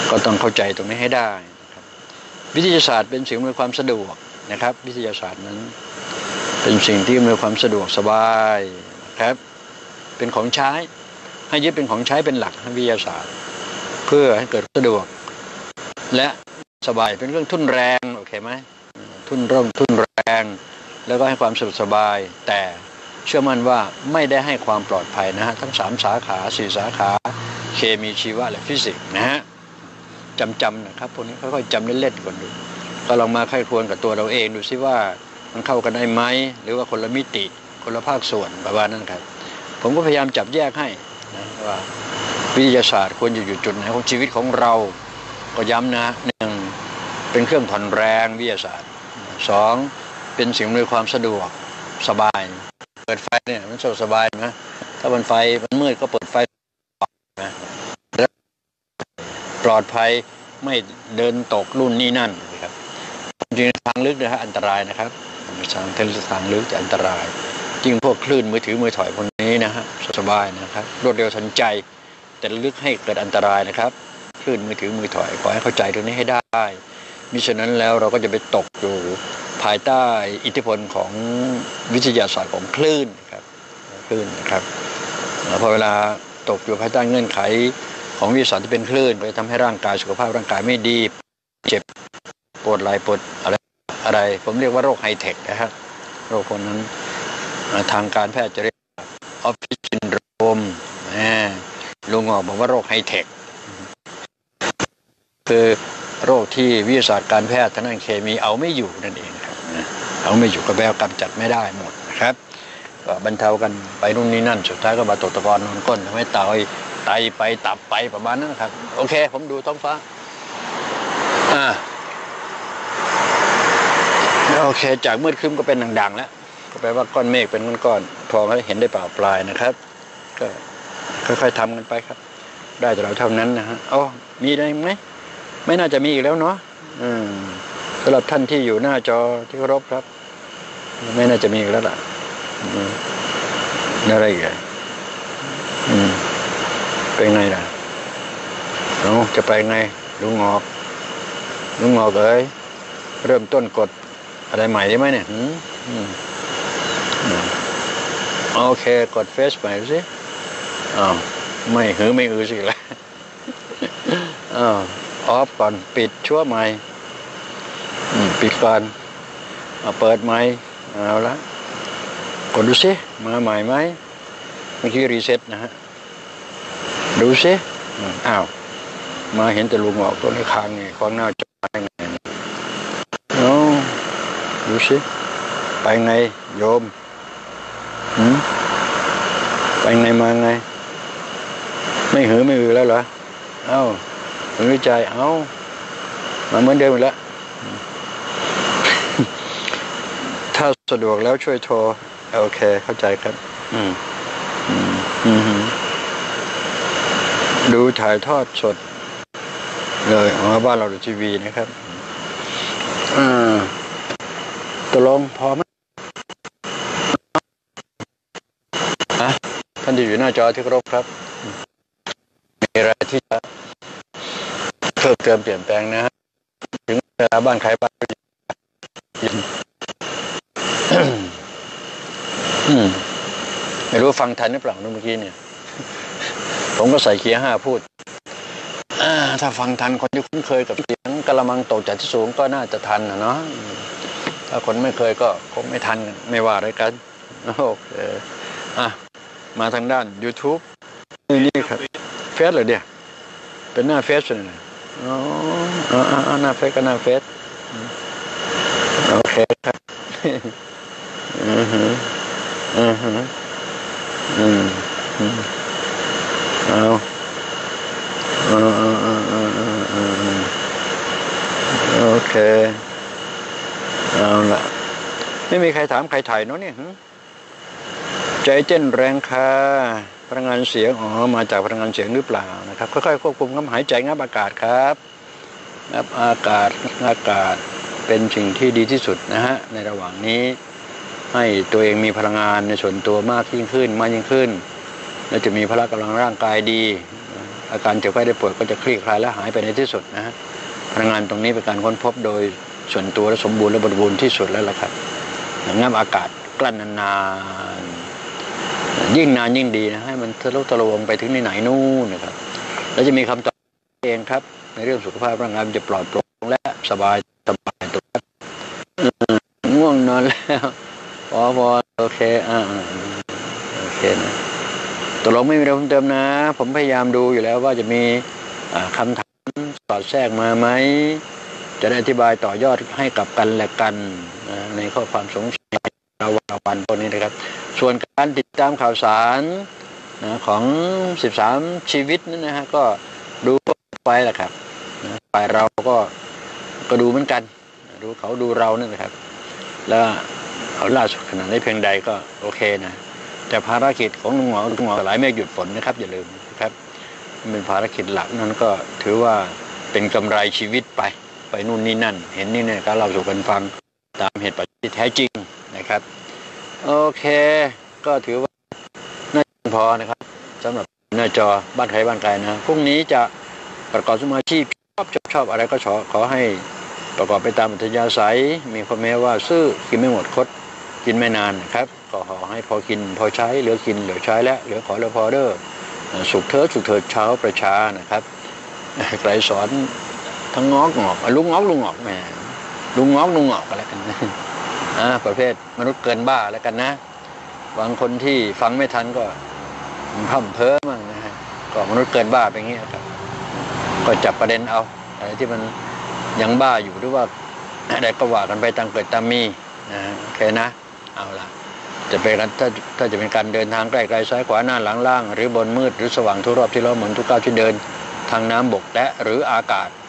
ก็ต้องเข้าใจตรงนี้ให้ได้นะครับวิทยาศาสตร์เป็นสิ่งอำนวยความสะดวกนะครับวิทยาศาสตร์นั้นเป็นสิ่งที่อำนวยความสะดวกสบายนะครับเป็นของใช้ให้ยึดเป็นของใช้เป็นหลักวิทยาศาสตร์เพื่อให้เกิดสะดวกและสบายเป็นเรื่องทุนแรงโอเคไหมทุนแรงแล้วก็ให้ความสะดวกสบายแต่เชื่อมั่นว่าไม่ได้ให้ความปลอดภัยนะฮะทั้ง3สาขา4สาขาเคมีชีวะและฟิสิกส์นะฮะจำนะครับพวกนี้ค่อยๆจำเล่นๆก่อนดูก็ลองมาไข้ควรกับตัวเราเองดูซิว่ามันเข้ากันได้ไหมหรือว่าคนละมิติคนละภาคส่วนประมาณนั้นครับผมก็พยายามจับแยกให้นะว่าวิทยาศาสตร์ควรอยู่จุดไหนของชีวิตของเราก็ย้ำนะ1เป็นเครื่องผ่อนแรงวิทยาศาสตร์2เป็นสิ่งอำนวยความสะดวกสบายเปิดไฟเนี่ยมันสบายนะถ้ามันไฟมันมืดก็เปิดไฟนะปลอดภัยไม่เดินตกรุ่นนี้นั่นนะครับจริงทางลึกนะฮะอันตรายนะครับทางลึกจะอันตรายจริงพวกคลื่นมือถือมือถอยพวกนี้นะฮะสบายนะครับรวดเร็วทันใจแต่ลึกให้เกิดอันตรายนะครับคลื่นมือถือมือถอยขอให้เข้าใจตรงนี้ให้ได้มิฉะนั้นแล้วเราก็จะไปตกอยู่ภายใต้อิทธิพลของวิทยาศาสตร์ของคลื่นครับคลื่นนะครับพอเวลาตกอยู่ภายใต้เงื่อนไขของวิทยาศาสตร์ที่เป็นคลื่นก็จะทำให้ร่างกายสุขภาพร่างกายไม่ดีเจ็บปวดไหล่ปวดอะไรผมเรียกว่าโรคไฮเทคนะครับโรคคนนั้นทางการแพทย์จะเรียกออฟฟิศซินโดรมลุงออกบอกว่าโรคไฮเทคคือโรคที่วิทยาศาสตร์การแพทย์ทางด้านเคมีเอาไม่อยู่นั่นเองครับเอาไม่อยู่ก็แปลว่ากำจัดไม่ได้หมดนะครับก็บรรเทากันไปนู่นนี่นั่นสุดท้ายก็มาตกตะกอนนอนก้นทำให้ไตไปตับไปประมาณนั้นครับโอเคผมดูท้องฟ้าโอเคจากมืดครึ้มก็เป็นด่างๆแล้วก็แปลว่าก้อนเมฆเป็นก้อนๆพอให้เห็นได้เปล่าปลายนะครับก็ค่อยๆทำกันไปครับได้แต่เราเท่านั้นนะฮะมีได้ไหมไม่น่าจะมีอีกแล้วเนาะสำหรับท่านที่อยู่หน้าจอที่เคารพครับไม่น่าจะมีอีกแล้วล่ะอะไรอีกเป็นไงล่ะจะไปไงลุงงอกเอ้ยเริ่มต้นกดอะไรใหม่ได้ไหมเนี่ยโอเคกดเฟซใหม่สิไม่อือสิแล้วออฟก่อนปิดชั่วใหม่ปิดก่อนเปิดใหม่เอาละกดดูสิมาใหม่ไหมเมื่อกี้รีเซ็ตนะฮะดูสิมาเห็นแต่ลุงออกตัวในค้างไงค้างหน้าจอไงดูสิไปไงโยมไปไงมาไงไม่อือแล้วเหรอหรือใจมาเหมือนเดิมอีกแล้วถ้าสะดวกแล้วช่วยโทรโอเคเข้าใจครับดูถ่ายทอดสดเลยบ้านเราดูทีวีนะครับตกลงพอไหมท่านที่อยู่หน้าจอที่เคารพครับมีอะไรที่จะเพิ่มเติมเปลี่ยนแปลงนะฮะถึงเวลาบ้านใครบ้านไม่รู้ฟังทันหรือเปล่าเมื่อกี้เนี่ยผมก็ใส่เกียร์5พูดถ้าฟังทันคนที่คุ้นเคยกับเสียงกระมังตกจากที่สูงก็น่าจะทันนะเนาะถ้าคนไม่เคยก็คงไม่ทันไม่ว่าอะไรกันโอเคมาทางด้าน YouTube นี่ครับเฟซเลยเดียวเป็นหน้าเฟซเลยหน้าเฟซก็หน้าเฟซโอเคครับโอเคเอาละไม่มีใครถามใครถ่ายเนาะเนี่ยใจเต้นแรงค่ะพลังงานเสียงมาจากพลังงานเสียงหรือเปล่านะครับค่อยๆควบคุมลมหายใจงับอากาศครับงับอากาศเป็นสิ่งที่ดีที่สุดนะฮะในระหว่างนี้ให้ตัวเองมีพลังงานในส่วนตัวมากยิ่งขึ้นและจะมีพละกำลังร่างกายดีอาการเจ็บไข้ได้ป่วยก็จะคลี่คลายและหายไปในที่สุดนะฮะพลังงานตรงนี้เป็นการค้นพบโดยส่วนตัวและสมบูรณ์และบริบูรณ์ที่สุดแล้วล่ะครับงับอากาศกลั้นนานๆยิ่งนานยิ่งดีนะให้มันทะลุทะลวงไปถึงไหนนู่นนะครับแล้วจะมีคำตอบเองครับในเรื่องสุขภาพร่างกายจะปลอดโปร่งและสบายตัวง่วงนอนแล้วพอโอเคโอเคนะตกลงไม่มีอะไรเพิ่มเติมนะผมพยายามดูอยู่แล้วว่าจะมีคำถามสอดแทรกมาไหมจะได้อธิบายต่อยอดให้กับกันและกันในข้อความสงสัยระหว่างวันพวกนี้นะครับส่วนการติดตามข่าวสารของ13ชีวิตนั่นนะฮะก็ดูไปแหละครับฝ่ายเราก็ดูเหมือนกันดูเขาดูเรานั่นแหละครับแล้วเอาล่าสุดขนาดนี้เพียงใดก็โอเคนะแต่ภารกิจของลุงหมอหลายเมฆหยุดฝนนะครับอย่าลืมนะครับเป็นภารกิจหลักนั้นก็ถือว่าเป็นกำไรชีวิตไปนู่นนี่นั่นเห็นนี่เนี่ยก็เราสู่กันฟังตามเหตุปัจจัยที่แท้จริงนะครับโอเคก็ถือว่าน่าจะพอนะครับสำหรับหน้าจอบ้านใครบ้านใครนะพรุ่งนี้จะประกอบสมาชีพชอบอะไรก็ขอให้ประกอบไปตามอัธยาศัยมีข้อแม้ว่าซื้อกินไม่หมดคดกินไม่นานนะครับก็ขอให้พอกินพอใช้เหลือกินเหลือใช้และเหลือขอเหลือพอเด้อสุขเถิดเช้าประชานะครับใครสอนทั้งงอกลุงงอกแม่ลุงงอกกันแล้วกันประเภทมนุษย์เกินบ้าแล้วกันนะบางคนที่ฟังไม่ทันก็พ่ำเพ้อมั่งนะฮะก็มนุษย์เกินบ้าไปอย่างเงี้ยครับก็จับประเด็นเอาอะไรที่มันยังบ้าอยู่หรือว่าอะไรก็ว่ากันไปตามเกิดตามมีโอเคนะเอาล่ะจะเป็นถ้าจะเป็นการเดินทางใกล้ๆซ้ายขวาหน้าหลังล่างหรือบนมืดหรือสว่างทั่วรอบที่ล้อมเหมือนทุกก้าวที่เดินทางน้ำบกและหรืออากาศ